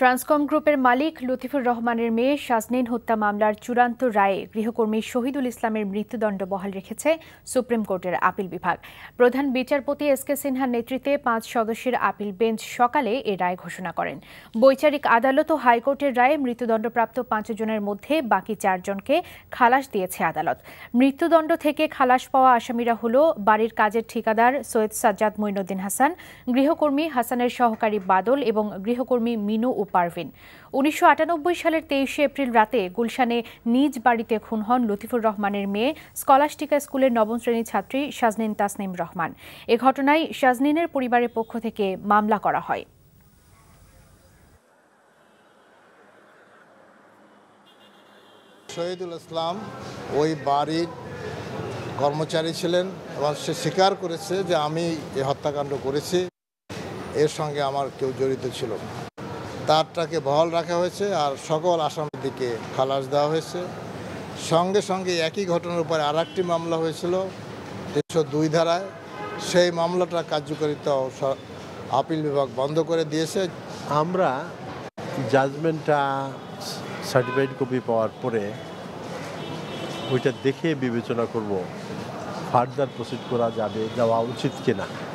ট্রান্সকম গ্রুপের মালিক লতিফুর রহমানের মেয়ে শাজনীন হত্যা মামলার চূড়ান্ত রায়ে গৃহকর্মী শহীদুল ইসলামের মৃত্যুদণ্ড বহাল রেখেছে সুপ্রিম কোর্টের আপিল বিভাগ। প্রধান বিচারপতি এসকে সিনহার নেতৃত্বে ৫ সদস্যের আপিল বেঞ্চ সকালে এ রায় ঘোষণা করেন। বৈচারিক আদালত ও হাইকোর্টের রায়ে মৃত্যুদণ্ডপ্রাপ্ত ৫ জনের মধ্যে বাকি ৪ জনকে খালাস দিয়েছে আদালত। মৃত্যুদণ্ড থেকে খালাস পাওয়া আসামিরা হল বাড়ির কাজের ঠিকাদার সৈয়দ সাজ্জাদ মঈনুদ্দিন হাসান, গৃহকর্মী হাসানের সহকারী বাদল এবং গৃহকর্মী মিনু ও পারভিন। ১৯৯৮ সালের ২৩ এপ্রিল রাতে গুলশানে নিজ বাড়িতে খুন হন লতিফুর রহমানের মেয়ে স্কলাস্টিকা স্কুলের নবম শ্রেণীর ছাত্রী শাজনীন তাসনিম রহমান। এ ঘটনায় শাজনীনের পরিবারের পক্ষ থেকে মামলা করা হয়। শহীদুল ইসলাম ওই বাড়ির কর্মচারী ছিলেন এবং সে স্বীকার করেছে যে আমি এই হত্যাকাণ্ড করেছি, এর সঙ্গে আমার কেউ জড়িত ছিল না। তারটাকে বহাল রাখা হয়েছে আর সকল আসামিদেরকে খালাস দেওয়া হয়েছে। সঙ্গে সঙ্গে একই ঘটনার উপরে আরেকটি মামলা হয়েছিল ৩০২ ধারায়, সেই মামলাটা কার্যকারিতা আপিল বিভাগ বন্ধ করে দিয়েছে। আমরা জাজমেন্টটা সার্টিফাইড কপি পাওয়ার পরে ওইটা দেখে বিবেচনা করব ফার্দার প্রসিড করা যাওয়া উচিত কিনা।